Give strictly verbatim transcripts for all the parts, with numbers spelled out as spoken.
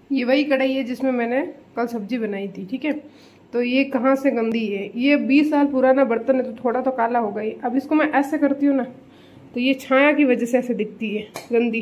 ये वही कढ़ाई है जिसमें मैंने कल सब्जी बनाई थी, ठीक है। तो ये कहाँ से गंदी है, ये बीस साल पुराना बर्तन है तो थोड़ा तो काला होगा ही। अब इसको मैं ऐसे करती हूँ ना तो ये छाया की वजह से ऐसे दिखती है गंदी।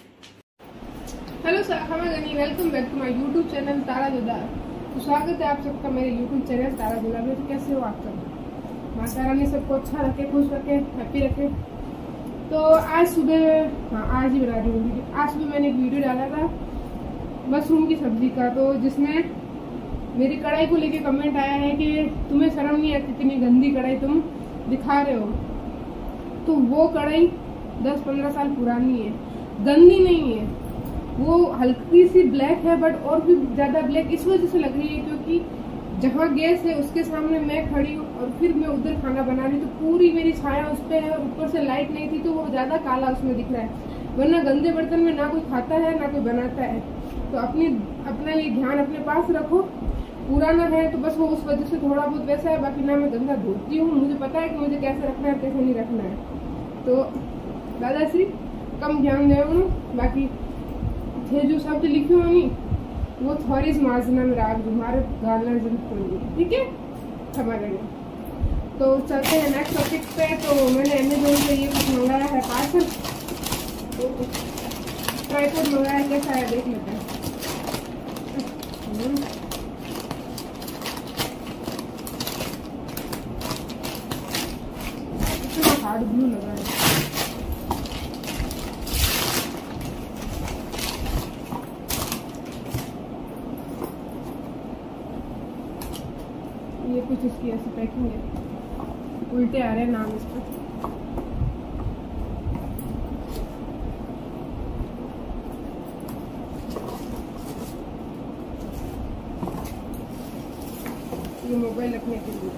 हेलो सलाम गनी, welcome back to my YouTube channel तारा दुलार। तो स्वागत है आप सबका मेरे यूट्यूब चैनल तारा दुलार में। तो कैसे हो आप सब? माता रानी सबको अच्छा रखे, खुश रखे, हैप्पी रखे। तो आज सुबह, हाँ आज ही बना रही हूँ वीडियो। आज सुबह मैंने एक वीडियो डाला था मशरूम की सब्जी का, तो जिसमें मेरी कढ़ाई को लेके कमेंट आया है कि तुम्हें शर्म नहीं आती, इतनी गंदी कढ़ाई तुम दिखा रहे हो। तो वो कढ़ाई दस पंद्रह साल पुरानी है, गंदी नहीं है, वो हल्की सी ब्लैक है, बट और भी ज्यादा ब्लैक इस वजह से लग रही है क्योंकि जहाँ गैस है उसके सामने मैं खड़ी हूँ और फिर मैं उधर खाना बना रही हूँ, तो पूरी मेरी छाया उस पर है और ऊपर से लाइट नहीं थी तो वो ज्यादा काला उसमें दिख रहा है। वरना गंदे बर्तन में ना कोई खाता है ना कोई बनाता है। तो अपनी अपना ये ध्यान अपने पास रखो। पुराना है तो बस वो उस वजह से थोड़ा बहुत वैसा है, बाकी ना मैं गंदा धोती हूँ, मुझे पता है कि मुझे कैसे रखना है कैसे नहीं रखना है। तो दादाश्री कम ध्यान दे, बाकी थे जो शब्द लिखे होंगी वो थोड़ी माजना में राग तुम्हारे गाना जरूर होंगी, ठीक है हमारे लिए। तो चलते हैं नेक्स्ट टॉपिक पे। तो मैंने अमेजोन से ये कुछ मंगाया है पार्सल, तो ट्राइपॉड मंगाया, कैसा है देख लेते हैं। हार्ड ब्लू लगा है। ये कुछ इसकी ऐसी पैकिंग है, उल्टे आ रहे हैं नाम इस पर। ये मोबाइल रखने के लिए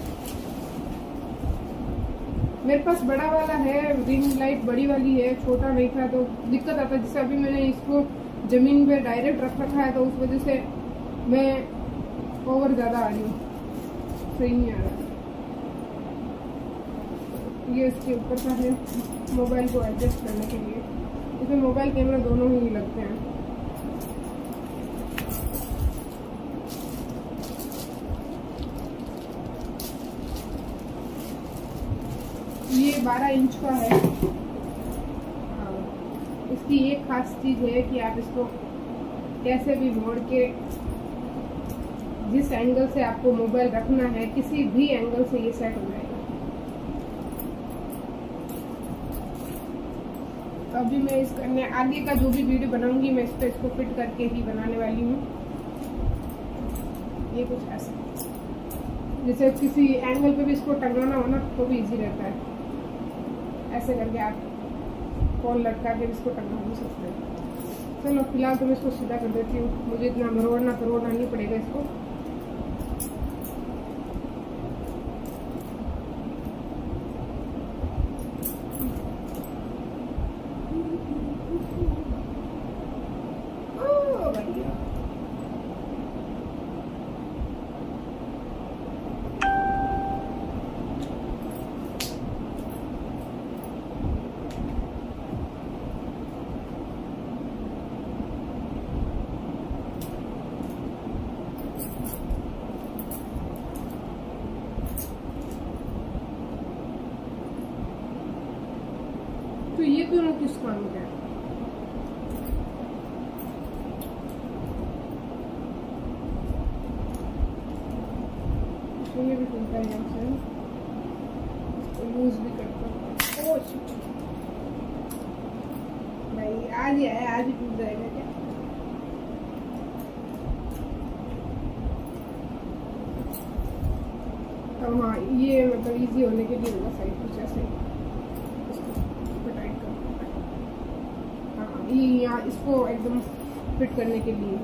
मेरे पास बड़ा वाला है, रिंग लाइट बड़ी वाली है, छोटा नहीं था तो दिक्कत आता है। जैसे अभी मैंने इसको जमीन पे डायरेक्ट रख रखा है तो उस वजह से मैं ओवर ज्यादा आ रही हूँ, सही नहीं आ रहा। ये इसके ऊपर का है मोबाइल को एडजस्ट करने के लिए, इसमें मोबाइल कैमरा दोनों ही लगते हैं। ये बारह इंच का है। इसकी एक खास चीज है कि आप इसको कैसे भी मोड़ के, जिस एंगल से आपको मोबाइल रखना है किसी भी एंगल से ये सेट हो जाएगा। तो अभी मैं इसका मैं आगे का जो भी वीडियो बनाऊंगी मैं इस पर इसको फिट करके ही बनाने वाली हूँ। ये कुछ ऐसा, जैसे किसी एंगल पे भी इसको टंगाना हो ना तो भी इजी रहता है। ऐसे करके आप फोन लटका के इसको टंगा भी सकते हैं। चलो फिलहाल तो मैं इसको सीधा कर देती हूँ, मुझे इतना मरोड़ना तरोड़ना नहीं पड़ेगा इसको। तो ये दोनों किस काम का है? ये भी खुलता है यहाँ से, यूज भी करता हूँ। ओह शिट भाई, आज ही आया, आज ही टूट जाएगा क्या? तो हाँ ये मतलब इजी होने के लिए होगा साइड कुछ ऐसे। ये यहाँ इसको एकदम फिट करने के लिए।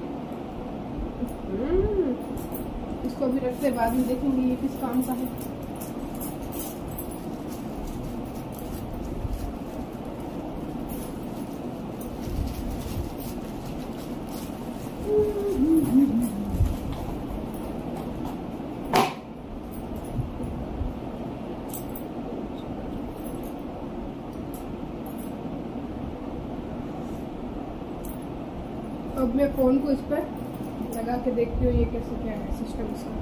इसको भी रखते बाद में देखेंगे ये किस काम का है। अब मैं फोन को इस पर लगा के देखती हूँ ये कैसे क्या है सिस्टम इसका।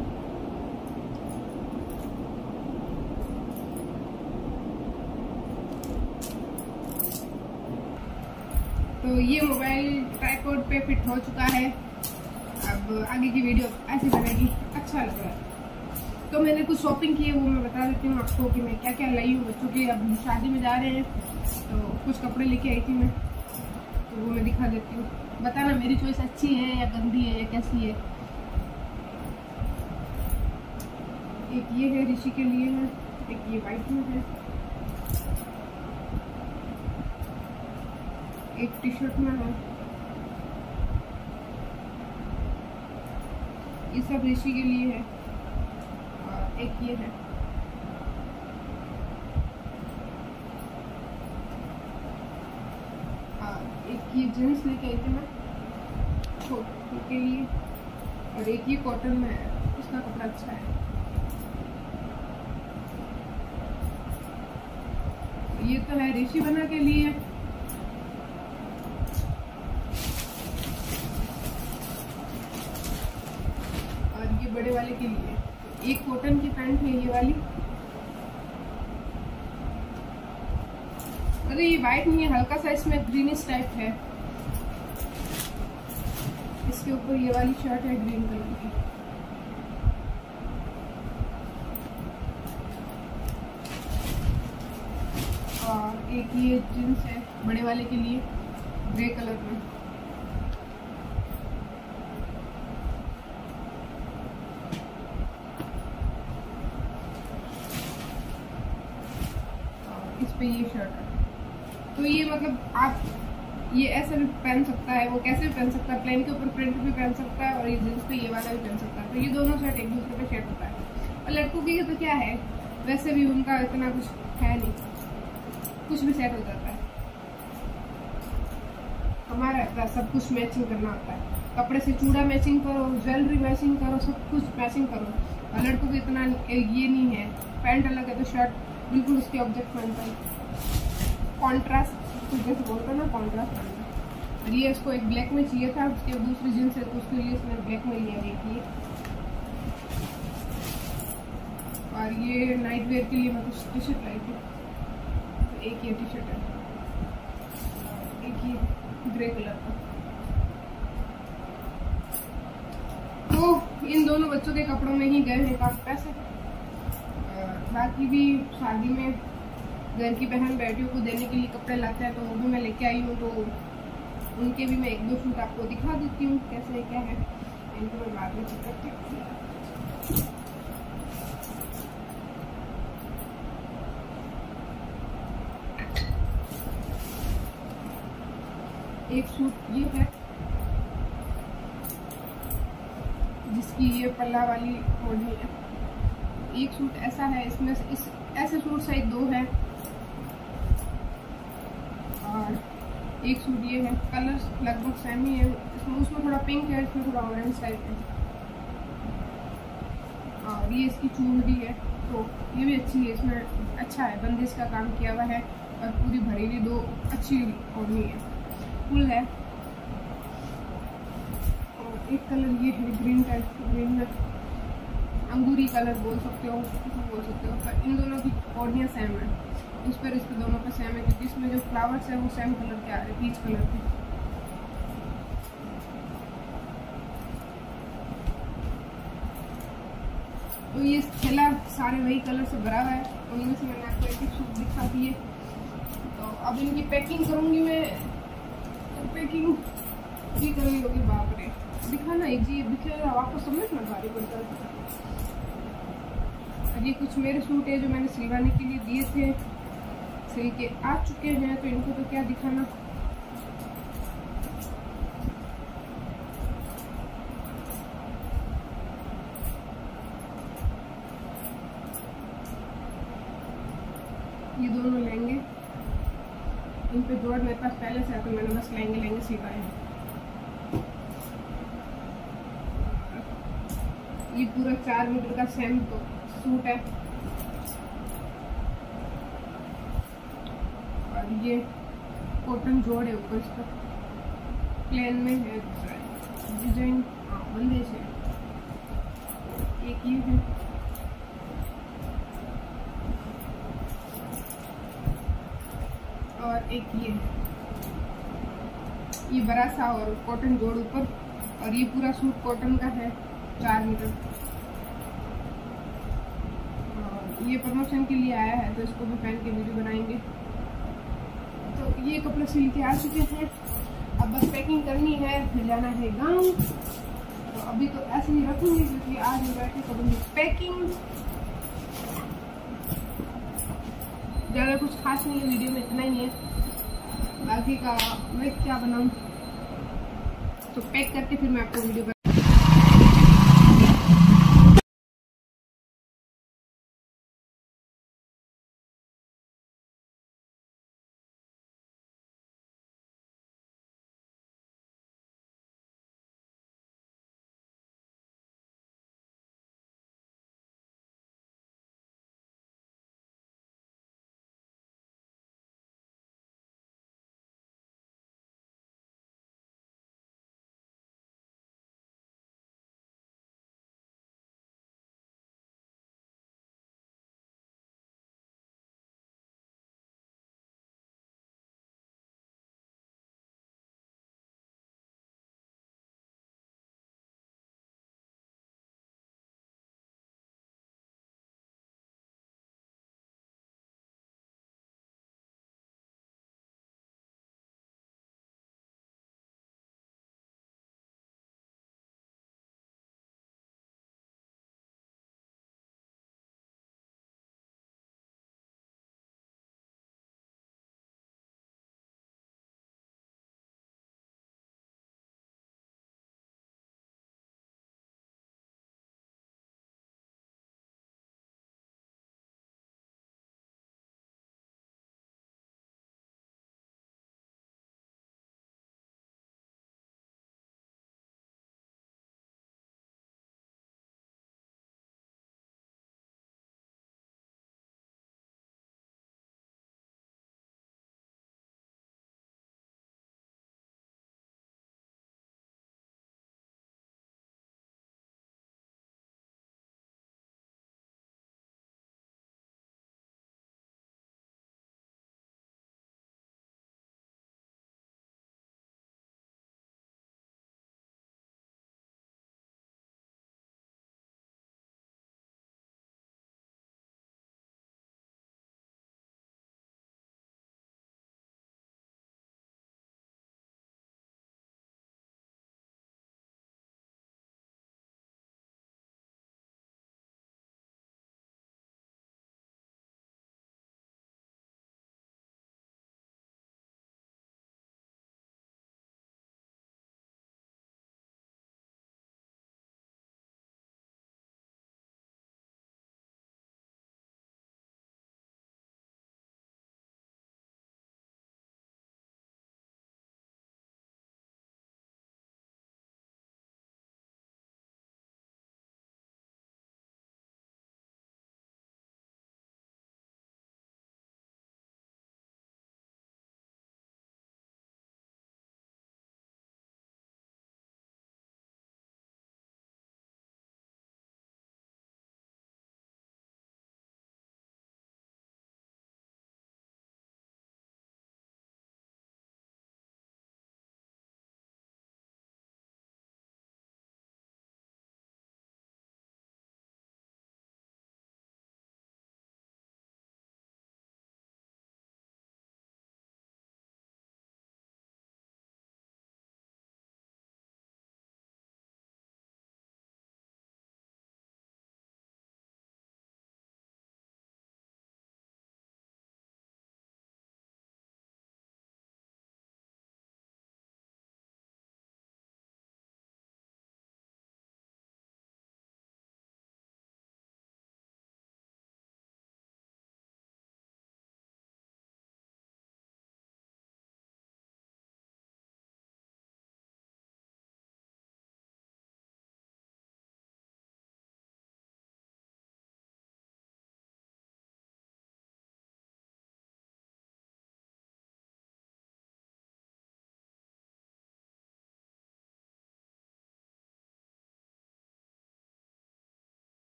तो ये मोबाइल ट्राइपॉड पे फिट हो चुका है। अब आगे की वीडियो ऐसी बनेगी, अच्छा लग रहा है। तो मैंने कुछ शॉपिंग की है वो मैं बता देती हूँ आपको कि मैं क्या क्या लाई हूँ बच्चों के। अब शादी में जा रहे हैं तो कुछ कपड़े लेके आई थी मैं, तो वो मैं दिखा देती हूँ। बताना मेरी चॉइस अच्छी है या गंदी है या कैसी है। एक ये है ऋषि के लिए है, एक ये वाइट में है, एक टी शर्ट में है। ये सब ऋषि के लिए है। और एक ये है। और एक ये जींस लेके आई थी मैं छोटे के लिए। और एक ये कॉटन में है, इसका कपड़ा अच्छा है। ये तो है ऋषि बना के लिए। और ये बड़े वाले के लिए एक कॉटन की पैंट है ये वाली। अरे ये वाइट नहीं है, हल्का सा इसमें ग्रीनिश टाइप है। इसके ऊपर ये वाली शर्ट है ग्रीन कलर की। और एक ये जींस है बड़े वाले के लिए ग्रे कलर में। इस पे ये शर्ट है। तो ये मतलब आप ये ऐसे भी पहन सकता है, वो कैसे भी पहन सकता है, प्लेन के ऊपर प्रिंट भी पहन सकता है और ये जींस पे ये वाला भी पहन सकता है। तो ये दोनों शर्ट एक दूसरे पे शेयर होता है। और लड़कों की तो क्या है, वैसे भी उनका इतना कुछ है नहीं, कुछ भी सेट हो जाता है। हमारा सब कुछ मैचिंग करना होता है। कपड़े से चूड़ा मैचिंग करो, ज्वेलरी मैचिंग करो, सब कुछ मैचिंग करो। और लड़कों को इतना ये नहीं है, पैंट अलग है तो शर्ट बिल्कुल उसके ऑब्जेक्ट बनता है। कॉन्ट्रास्ट जैसे बोलते हैं ना, कॉन्ट्रास्ट बनता है। और ये इसको एक ब्लैक में चाहिए था, उसके दूसरी जींस है तो उसके लिए इसने ब्लैक में लिया। देखिए, और ये नाइट वेयर के लिए मैं कुछ टी शर्ट लाई थी। तो एक ये टी शर्ट है, एक ये ग्रे कलर का। तो इन दोनों बच्चों के कपड़ों में ही गए हैं काफी पैसे। बाकी भी शादी में घर की बहन बेटियों को देने के लिए कपड़े लाते हैं, तो वो भी मैं लेके आई हूँ। तो उनके भी मैं एक दो सूट आपको दिखा देती हूँ कैसे क्या है। इनको मैं बाद में करती हूँ। एक सूट ये है जिसकी ये पल्ला वाली ओढ़नी है। एक सूट ऐसा है, इसमें इस ऐसे सूट साइज दो है। और एक सूट ये है, कलर लगभग सेम ही है। इसमें उसमें थोड़ा पिंक है, इसमें थोड़ा ऑरेंज टाइप है। और ये इसकी चूड़ी है, तो ये भी अच्छी है। इसमें अच्छा है, बंदिश का काम किया हुआ है और पूरी भरी हुई दो अच्छी ओढ़नी है, फुल है। और एक कलर ये है ग्रीन टाइप, ग्रीन में अंगूरी कलर बोल सकते हो, बोल सकते हो। पर इन दोनों की ओढ़नियाँ सेम है, उस पर इस पर दोनों पर सेम है, क्योंकि इसमें जो फ्लावर्स है वो सेम कलर के आ रहे हैं, पीच कलर के। तो ये थैला सारे वही कलर से भरा हुआ है, उनमें से मैंने आपको एक एक सूट दिखा दिए। तो अब इनकी पैकिंग करूँगी मैं। तो पैकिंग भी करनी होगी, बाप रे। दिखाना एक जी दिखेगा आपको, समझ में भारी पड़ता है। ये कुछ मेरे सूट है जो मैंने सिलवाने के लिए दिए थे, सिल के आ चुके हैं, तो इनको तो क्या दिखाना। ये दोनों लेंगे, इन पे जोड़ मेरे पास पहले से है, तो मैंने बस लेंगे लेंगे सिलवाए हैं। ये पूरा चार मीटर का सेम तो सूट है। और ये कॉटन जोड़ है ऊपर इसका। प्लेन में है, डिजाइन बंदेज है। एक ये है, और एक ये ये बड़ा सा और कॉटन जोड़ ऊपर, और ये पूरा सूट कॉटन का है चार मीटर। और ये प्रमोशन के लिए आया है तो इसको भी पहन के वीडियो बनाएंगे। तो ये कपड़े सिल के आ चुके हैं, अब बस पैकिंग करनी है, फिर जाना है गाँव। तो अभी तो ऐसे ही रखूंगी क्योंकि आज मैं बैठ के करूँगी पैकिंग। ज़्यादा कुछ खास नहीं है वीडियो में, इतना ही है। बाकी का मैं क्या बनाऊँ, तो पैक करके फिर मैं आपको वीडियो